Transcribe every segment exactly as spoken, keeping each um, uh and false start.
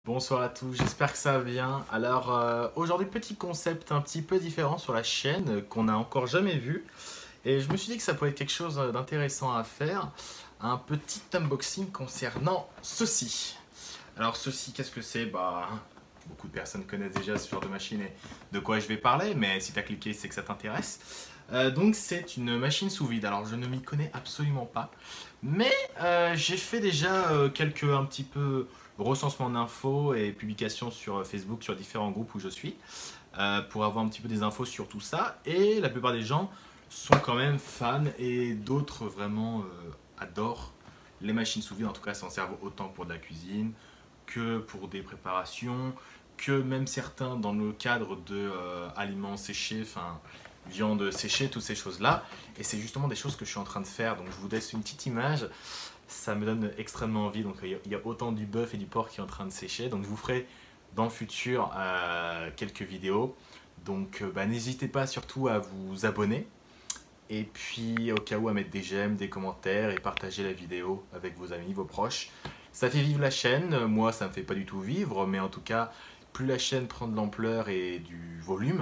Bonsoir à tous, j'espère que ça va bien. Alors euh, aujourd'hui, petit concept un petit peu différent sur la chaîne euh, qu'on n'a encore jamais vu. Et je me suis dit que ça pourrait être quelque chose d'intéressant à faire. Un petit unboxing concernant ceci. Alors ceci, qu'est-ce que c'est? Bah, beaucoup de personnes connaissent déjà ce genre de machine et de quoi je vais parler, mais si tu as cliqué, c'est que ça t'intéresse. Euh, donc c'est une machine sous vide. Alors je ne m'y connais absolument pas, mais euh, j'ai fait déjà euh, quelques un petit peu recensement d'infos et publications sur Facebook, sur différents groupes où je suis, euh, pour avoir un petit peu des infos sur tout ça. Et la plupart des gens sont quand même fans et d'autres vraiment euh, adorent les machines sous vide. En tout cas, s'en servent autant pour de la cuisine que pour des préparations, que même certains dans le cadre de euh, aliments séchés, enfin viande séchée, toutes ces choses-là. Et c'est justement des choses que je suis en train de faire. Donc je vous laisse une petite image. Ça me donne extrêmement envie. Donc il y a autant du bœuf et du porc qui est en train de sécher. Donc je vous ferai dans le futur euh, quelques vidéos. Donc euh, bah, n'hésitez pas surtout à vous abonner. Et puis au cas où à mettre des j'aime, des commentaires et partager la vidéo avec vos amis, vos proches. Ça fait vivre la chaîne. Moi ça me fait pas du tout vivre. Mais en tout cas, plus la chaîne prend de l'ampleur et du volume,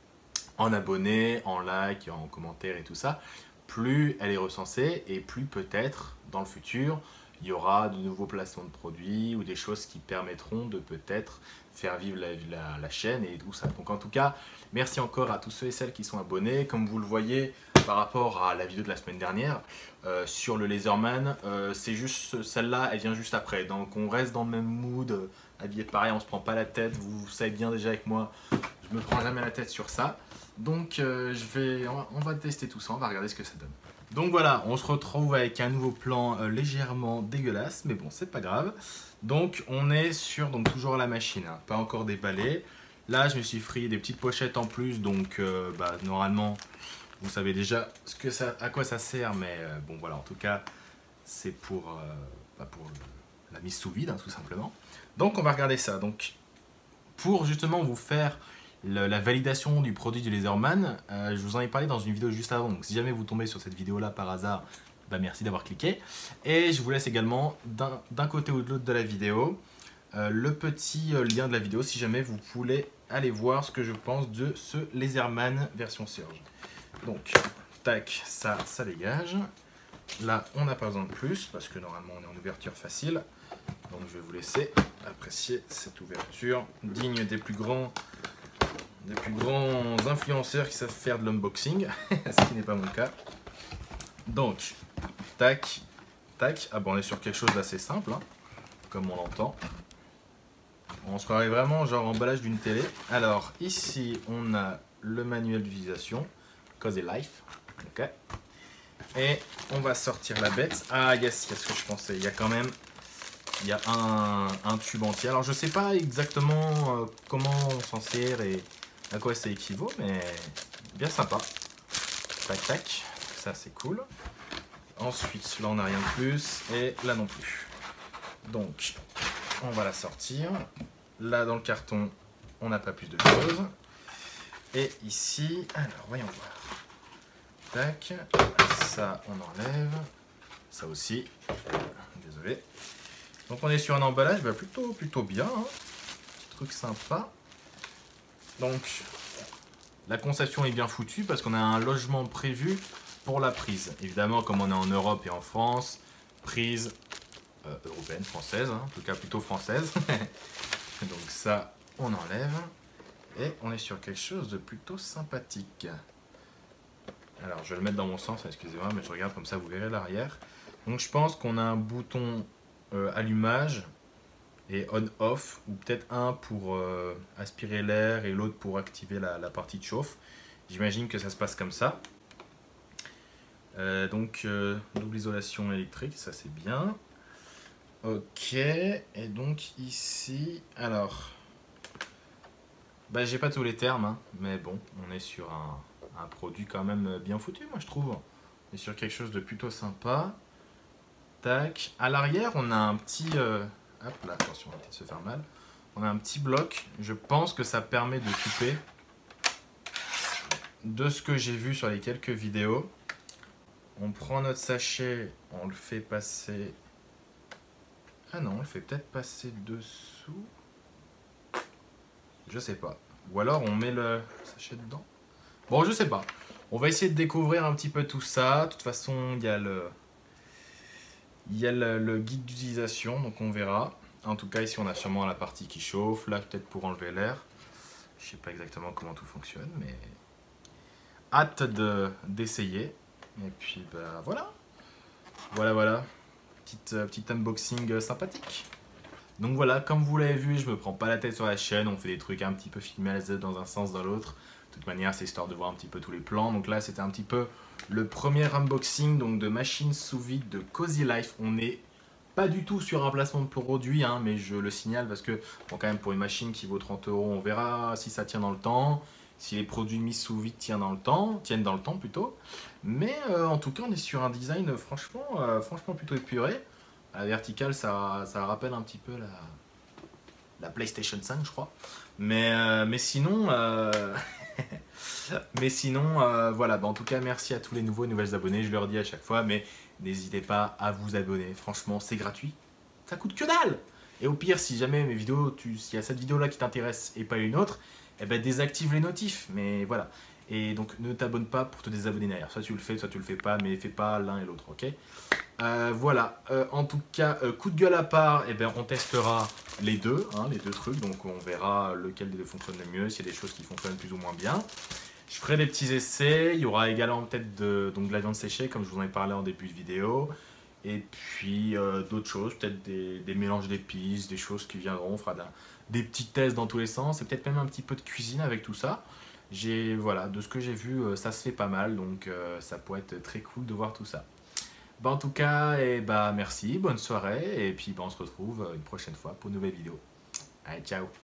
en abonnés, en likes, en commentaires et tout ça, plus elle est recensée et plus peut-être dans le futur il y aura de nouveaux placements de produits ou des choses qui permettront de peut-être faire vivre la, la, la chaîne et tout ça. Donc en tout cas, merci encore à tous ceux et celles qui sont abonnés. Comme vous le voyez par rapport à la vidéo de la semaine dernière euh, sur le Laserman, euh, c'est juste celle-là, elle vient juste après. Donc on reste dans le même mood, euh, habillé pareil, on se prend pas la tête. Vous, vous savez bien déjà avec moi, je me prends jamais la tête sur ça. Donc euh, je vais, on va, on va tester tout ça, on va regarder ce que ça donne. Donc voilà, on se retrouve avec un nouveau plan euh, légèrement dégueulasse, mais bon, c'est pas grave. Donc on est sur, donc toujours la machine, hein, pas encore déballé. Là, je me suis pris des petites pochettes en plus, donc euh, bah, normalement, vous savez déjà ce que ça, à quoi ça sert, mais euh, bon voilà, en tout cas, c'est pour, euh, bah, pour le, la mise sous vide, hein, tout simplement. Donc on va regarder ça. Donc pour justement vous faire Le, la validation du produit du Laserman, euh, je vous en ai parlé dans une vidéo juste avant, donc si jamais vous tombez sur cette vidéo là par hasard, bah merci d'avoir cliqué. Et je vous laisse également d'un côté ou de l'autre de la vidéo euh, le petit euh, lien de la vidéo si jamais vous voulez aller voir ce que je pense de ce Laserman version Surge. Donc tac, ça, ça dégage. Là on n'a pas besoin de plus parce que normalement on est en ouverture facile. Donc je vais vous laisser apprécier cette ouverture digne des plus grands des plus grands influenceurs qui savent faire de l'unboxing, ce qui n'est pas mon cas. Donc, tac, tac. Ah bon, on est sur quelque chose d'assez simple, hein, comme on l'entend. On se croirait vraiment genre emballage d'une télé. Alors, ici, on a le manuel d'utilisation, Cause Life. Ok. Et on va sortir la bête. Ah yes, c'est ce que je pensais. Il y a quand même il y a un, un tube entier. Alors, je sais pas exactement euh, comment on s'en sert et à quoi ça équivaut, mais bien sympa. Tac tac, ça c'est cool. Ensuite, là on n'a rien de plus, et là non plus. Donc, on va la sortir. Là dans le carton, on n'a pas plus de choses. Et ici, alors voyons voir. Tac, ça on enlève. Ça aussi, désolé. Donc on est sur un emballage bah, plutôt, plutôt bien, hein. Petit truc sympa. Donc, la conception est bien foutue parce qu'on a un logement prévu pour la prise. Évidemment, comme on est en Europe et en France, prise euh, européenne, française, hein, en tout cas plutôt française. Donc ça, on enlève. Et on est sur quelque chose de plutôt sympathique. Alors, je vais le mettre dans mon sens, excusez-moi, mais je regarde comme ça, vous verrez l'arrière. Donc je pense qu'on a un bouton euh, allumage et on-off, ou peut-être un pour euh, aspirer l'air et l'autre pour activer la, la partie de chauffe. J'imagine que ça se passe comme ça. Euh, donc, euh, double isolation électrique, ça c'est bien. Ok, et donc ici, alors, bah, j'ai pas tous les termes, hein, mais bon, on est sur un, un produit quand même bien foutu, moi je trouve. On est sur quelque chose de plutôt sympa. Tac, à l'arrière, on a un petit... Euh, hop là, attention, on va peut-être se faire mal. On a un petit bloc, je pense que ça permet de couper. De ce que j'ai vu sur les quelques vidéos, on prend notre sachet, on le fait passer... Ah non, on le fait peut-être passer dessous. Je sais pas. Ou alors on met le sachet dedans. Bon, je sais pas. On va essayer de découvrir un petit peu tout ça. De toute façon, il y a le, il y a le, le guide d'utilisation, donc on verra. En tout cas, ici, on a sûrement la partie qui chauffe. Là, peut-être pour enlever l'air. Je sais pas exactement comment tout fonctionne, mais hâte de d'essayer. Et puis, bah voilà. Voilà, voilà. Petite, euh, petit unboxing euh, sympathique. Donc voilà, comme vous l'avez vu, je me prends pas la tête sur la chaîne, on fait des trucs un petit peu filmés à la Z dans un sens, dans l'autre. De toute manière, c'est histoire de voir un petit peu tous les plans. Donc là, c'était un petit peu le premier unboxing donc, de machine sous vide de Cozy Life. On n'est pas du tout sur un placement de produit, hein, mais je le signale parce que, bon, quand même, pour une machine qui vaut trente euros, on verra si ça tient dans le temps, si les produits mis sous vide tiennent dans le temps, tiennent dans le temps plutôt. Mais euh, en tout cas, on est sur un design franchement, euh, franchement plutôt épuré. À la verticale, ça, ça rappelle un petit peu la, la PlayStation cinq, je crois. Mais, euh, mais sinon, euh... mais sinon euh, voilà. Bah, en tout cas, merci à tous les nouveaux et nouvelles abonnés. Je leur dis à chaque fois, mais n'hésitez pas à vous abonner. Franchement, c'est gratuit. Ça coûte que dalle. Et au pire, si jamais mes vidéos, tu, s'il y a cette vidéo-là qui t'intéresse et pas une autre, eh ben, désactive les notifs. Mais voilà. Et donc, ne t'abonne pas pour te désabonner derrière. Soit tu le fais, soit tu le fais pas, mais fais pas l'un et l'autre, ok? Euh, voilà, euh, en tout cas, euh, coup de gueule à part, eh ben, on testera les deux, hein, les deux trucs, donc on verra lequel des deux fonctionne le mieux, s'il y a des choses qui fonctionnent plus ou moins bien. Je ferai des petits essais, il y aura également peut-être de, donc de la viande séchée, comme je vous en ai parlé en début de vidéo, et puis euh, d'autres choses, peut-être des, des mélanges d'épices, des choses qui viendront, on fera de la, des petits tests dans tous les sens, et peut-être même un petit peu de cuisine avec tout ça. J'ai, voilà, de ce que j'ai vu, euh, ça se fait pas mal, donc euh, ça pourrait être très cool de voir tout ça. Bah en tout cas, et bah merci, bonne soirée, et puis bah on se retrouve une prochaine fois pour une nouvelle vidéo. Allez, ciao!